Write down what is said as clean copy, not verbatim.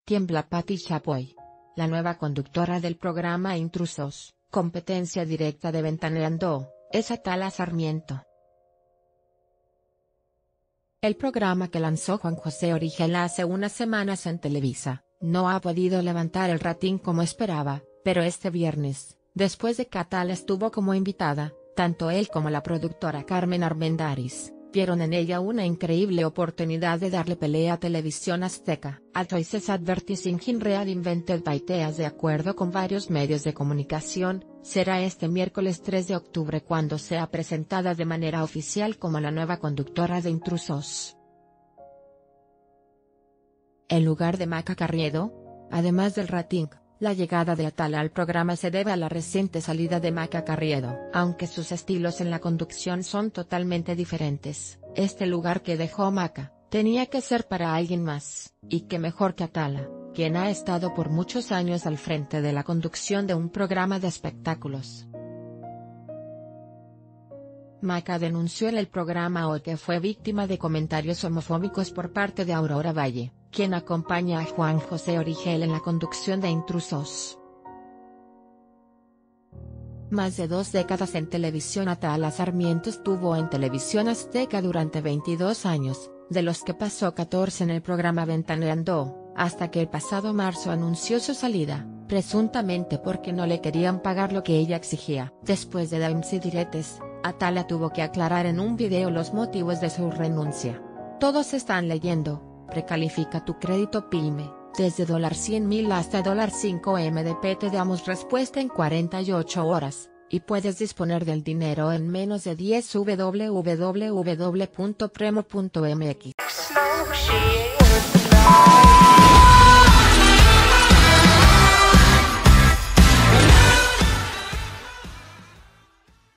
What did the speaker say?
Tiembla Patti Chapoy. La nueva conductora del programa Intrusos, competencia directa de Ventaneando, es Atala Sarmiento. El programa que lanzó Juan José Origel hace unas semanas en Televisa, no ha podido levantar el rating como esperaba, pero este viernes, después de que Atala estuvo como invitada, tanto él como la productora Carmen Armendáriz vieron en ella una increíble oportunidad de darle pelea a Televisión Azteca. A Choices Advertising in Real Invented by Teas. De acuerdo con varios medios de comunicación, será este miércoles 3 de octubre cuando sea presentada de manera oficial como la nueva conductora de Intrusos. En lugar de Maca Carriedo. Además del rating, la llegada de Atala al programa se debe a la reciente salida de Maca Carriedo. Aunque sus estilos en la conducción son totalmente diferentes, este lugar que dejó Maca, tenía que ser para alguien más, y qué mejor que Atala, quien ha estado por muchos años al frente de la conducción de un programa de espectáculos. Maca denunció en el programa hoy que fue víctima de comentarios homofóbicos por parte de Aurora Valle, quien acompaña a Juan José Origel en la conducción de Intrusos. Más de 2 décadas en televisión. Atala Sarmiento estuvo en Televisión Azteca durante 22 años, de los que pasó 14 en el programa Ventaneando, hasta que el pasado marzo anunció su salida, presuntamente porque no le querían pagar lo que ella exigía. Después de dimes y diretes, Atala tuvo que aclarar en un video los motivos de su renuncia. Todos están leyendo. Precalifica tu crédito PYME, desde $100,000 hasta $5M te damos respuesta en 48 horas, y puedes disponer del dinero en menos de 10. www.premo.mx